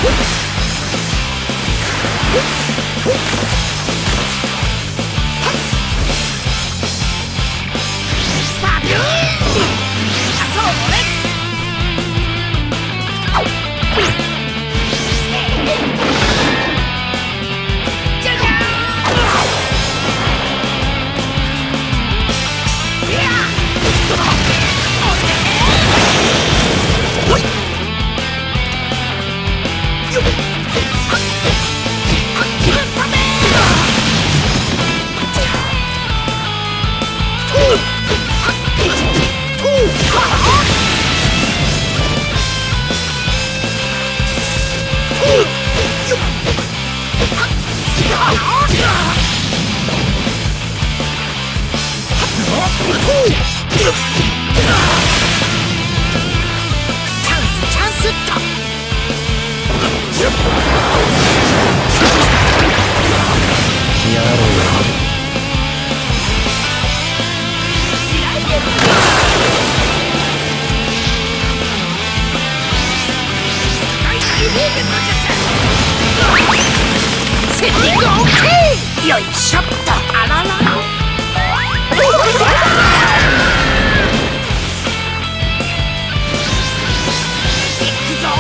セッティング OK！ よいしょっと。あららいくぞ。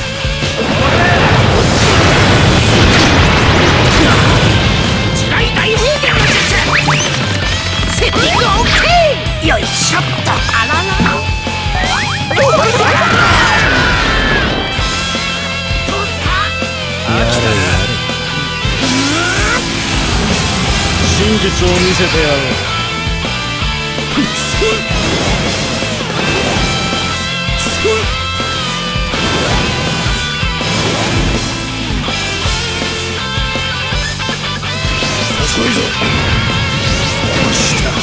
地雷大放電の術。セッティング OK！ よいしょっと。あらら真実を見せてやろう。遅いぞ。よしだ。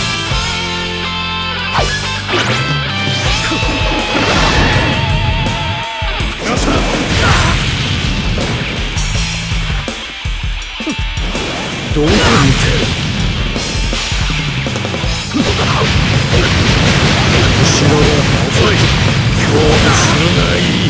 どこにいて後ろで遅い。強打するがいい。